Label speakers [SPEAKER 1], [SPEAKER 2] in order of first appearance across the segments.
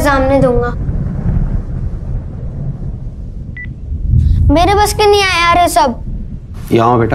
[SPEAKER 1] सामने दूंगा। मेरे बस के नहीं आया यार ये सब।
[SPEAKER 2] यहाँ बेटा।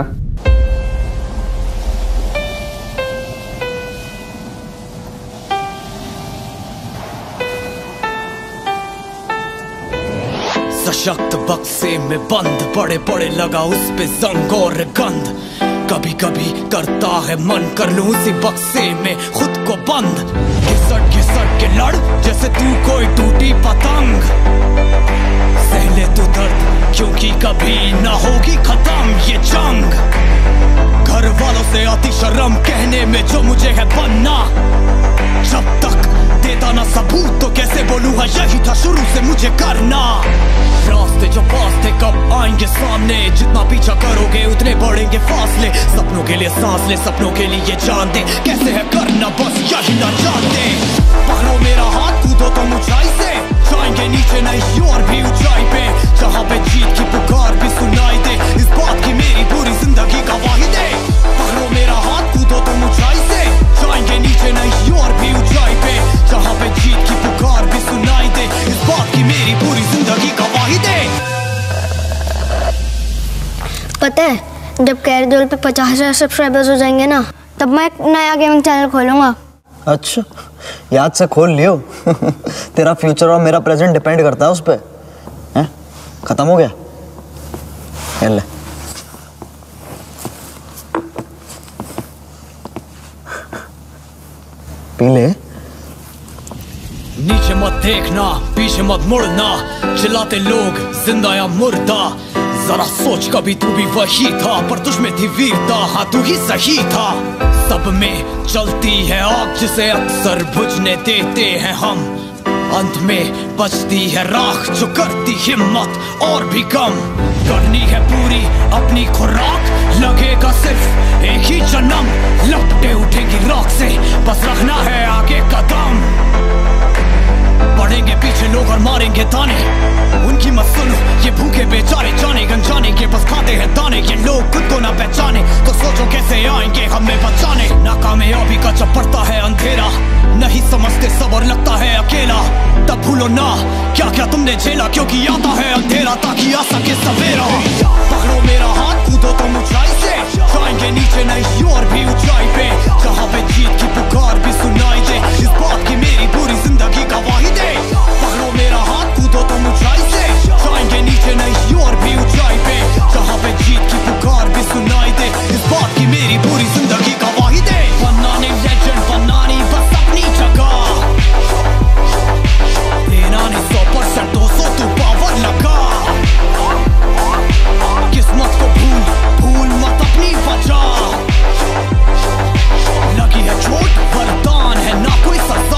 [SPEAKER 3] सशक्त बक्से में बंद, बड़े बड़े लगा उस पे जंग और गंध। कभी कभी करता है मन कर लूं उसी बक्से में खुद को बंद। घिसट के लड़ जैसे तू कोई टूटी पतंग। सहले तू दर्द क्योंकि कभी ना होगी खत्म ये जंग। घर वालों से आती शर्म कहने में जो मुझे है बनना। जब तक देता ना सबूत तो कैसे बोलूं है यही था शुरू से मुझे करना। रास्ते जो पास थे कब आएंगे सामने, जितना पीछा करोगे उतने बढ़ेंगे फासले। सपनों के लिए सांस ले, सपनों के लिए जान दे, कैसे है करना बस यही ना जानते। पकड़ो मेरा हाथ कूदो तुम ऊंचाई से, जाएंगे नीचे नहीं और भी ऊंचाई पे। जहाँ पे जीत की पुकार भी सुनाई दे, इस बात की मेरी पूरी जिंदगी गवाही दे। पकड़ो मेरा हाथ कूदो तुम ऊंचाई से, जाएंगे नीचे नहीं और भी ऊंचाई पे। जहाँ पे जीत की पुकार भी सुनाई दे, इस बात की मेरी पूरी जिंदगी गवाही दे।
[SPEAKER 1] पता है जब कैरदोल पे 50,000 सब्सक्राइबर्स हो जाएंगे ना, तब मैं एक नया गेमिंग चैनल खोलूंगा।
[SPEAKER 4] अच्छा, याद से खोल लियो। तेरा फ्यूचर और मेरा प्रेजेंट डिपेंड करता है उस पे। हैं? खत्म हो गया? ले पी ले।
[SPEAKER 3] नीचे मत देखना, पीछे मत मुड़ना, चिल्लाते लोग जिंदा या मुर्दा। जरा सोच कभी तू भी वही था, पर तुझमें थी वीरता, हाँ तू ही सही था। सब में चलती है आग जिसे अक्सर बुझने देते हैं हम। अंत में बचती है राख जो करती हिम्मत और भी कम। करनी है पूरी अपनी खुराक, लगेगा सिर्फ एक ही जन्म। लपटे उठेगी राख से, बस रखना है आगे कदम। बढ़ेंगे पीछे लोग और मारेंगे ताने, उनकी मत सुनो ये भूखे बेचारे। जाने गंजाने के बस खाते हैं दाने, ये लोग खुद को ना पहचाने तो सोचो कैसे आएंगे हमें बचाने। नाकामयाबी का जब पड़ता है अंधेरा, नहीं समझते सब और लगता है अकेला। तब भूलो ना क्या क्या तुमने झेला, क्योंकि आता है अंधेरा ताकि आ सके सवेरा। पकड़ो मेरा हाथ कूदो तुम ऊंचाई से, जाएंगे नीचे नहीं और भी ऊंचाई पे। जहाँ पे जीत की पुकार भी सुनाई दे, इस बात की मेरी पूरी जिंदगी गवाही दे। पकड़ो मेरा हाथ कूदो तुम ऊंचाई से, जाएंगे नीचे नहीं और भी ऊंचाई पे। जहाँ पे जीत की पुकार भी सुनाई दे, इस बात की मेरी पूरी जिंदगी गवाही दे। बनाने लेजेंड बनानी बस अपनी जगह, देना नहीं 100% 200 तू पावर लगा। किस्मत को भूल मत अपनी वजह, लगी है चोट वरदान है ना कोई सजा।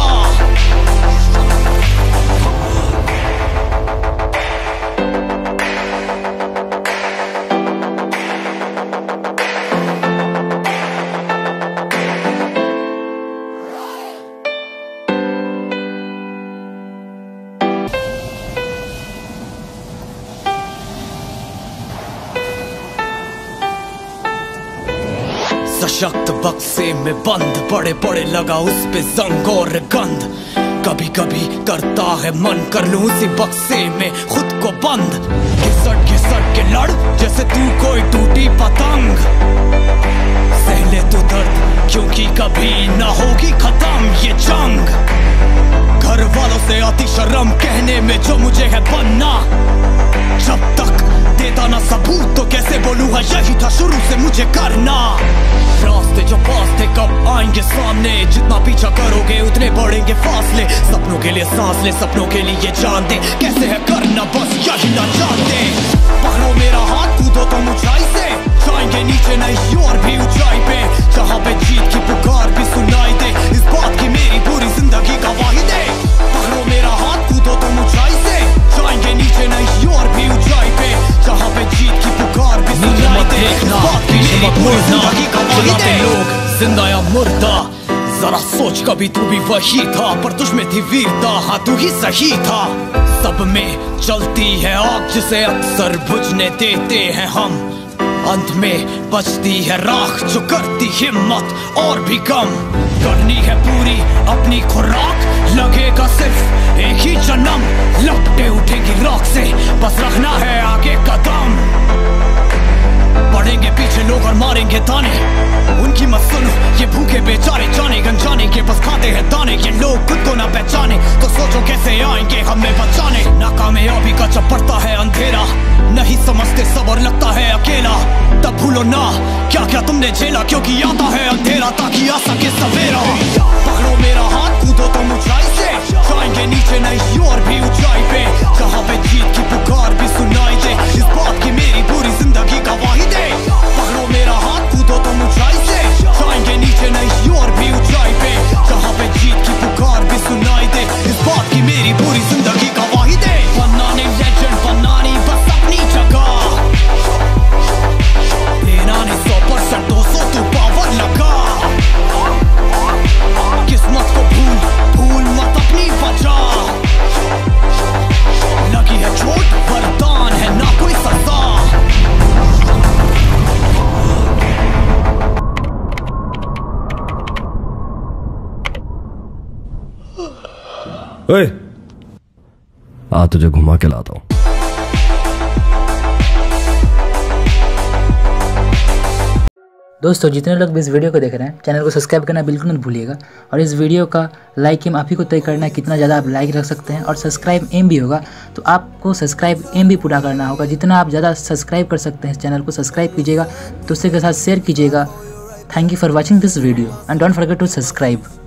[SPEAKER 3] सशक्त बक्से में बंद, बड़े बड़े लगा उस पे जंग और गंध। कभी कभी करता है मन कर लूं उसी बक्से में खुद को बंद। घिसट के लड़ जैसे तू कोई टूटी पतंग। सहले तू दर्द क्योंकि कभी ना होगी खत्म ये जंग। घर वालों से आती शर्म कहने में जो मुझे है बनना। जब तक देता ना सबूत तो कैसे बोलूं है यही था शुरू से मुझे करना। रास्ते जो पास थे कब आएंगे सामने, जितना पीछा करोगे उतने बढ़ेंगे फासले। सपनों के लिए सांस ले, सपनों के लिए जान दे, कैसे है करना बस यही ना जानते। पकड़ो मेरा हाथ कूदो तुम ऊंचाई से, जाएंगे नीचे नहीं और भी ऊंचाई पे। जहाँ पे जीत की पुकार भी सुनाई दे, इस बात की मेरी पूरी जिंदगी गवाही दे। पकड़ो मेरा हाथ कूदो तुम ऊंचाई से, जाएंगे नीचे नहीं और भी ऊंचाई पे। जहाँ पे जीत की पुकार भी सुनाई दे, इस बात की मेरी पूरी जिंदगी गवाही दे। लोग जिंदा या मुर्दा, जरा सोच कभी तू भी वही था, पर तुझमें थी वीरता, हाँ तू ही सही था। सब में चलती है आग जिसे अक्सर बुझने देते हैं हम। अंत में बचती है राख जो करती हिम्मत और भी कम। करनी है पूरी अपनी खुराक, लगेगा सिर्फ एक ही जन्म। लपटे उठेगी राख से, बस रखना है आगे कदम। पड़ेंगे पीछे लोग और मारेंगे ताने, उनकी मत सुनो ये भूखे बेचारे। जाने गंजाने के बस खाते हैं दाने, ये लोग खुद को ना पहचाने तो सोचो कैसे आएंगे हमें बचाने। नाकामयाबी का जब पड़ता है अंधेरा, नहीं समझते सब और लगता है अकेला। तब भूलो ना क्या क्या तुमने झेला, क्योंकि आता है अंधेरा ताकि आ सके सवेरा। पकड़ो मेरा हाथ, कूदो तुम ऊंचाई से, जाएंगे नीचे नहीं और भी ऊंचाई पे। जहाँ पे जीत की पुकार भी सुनाई दे, इस बात की मेरी पूरी जिंदगी गवाही दे। पकड़ो मेरा हाथ, कूदो तुम ऊंचाई से, जाएंगे नीचे नहीं और भी ऊंचाई पे। जहाँ पे जीत की पुकार भी सुनाई दे, इस बात की मेरी पूरी जिंदगी गवाही दे। बनाने लेजेंड बनानी बस अपनी जगह, देना नहीं 100% 200 तू पावर लगा। किस्मत को भूल मत अपनी वजह, लगी है चोट वरदान है ना कोई सजा।
[SPEAKER 2] ओए, आ तुझे घुमा के लाता हूं।
[SPEAKER 5] दोस्तों जितने लोग भी इस वीडियो को देख रहे हैं, चैनल को सब्सक्राइब करना बिल्कुल मत भूलिएगा। और इस वीडियो का लाइक एम आप ही को तय करना है, कितना ज़्यादा आप लाइक रख सकते हैं। और सब्सक्राइब एम भी होगा, तो आपको सब्सक्राइब एम भी पूरा करना होगा। जितना आप ज़्यादा सब्सक्राइब कर सकते हैं इस चैनल को सब्सक्राइब कीजिएगा, दूसरे के साथ शेयर कीजिएगा। Thank you for watching this video and don't forget to subscribe.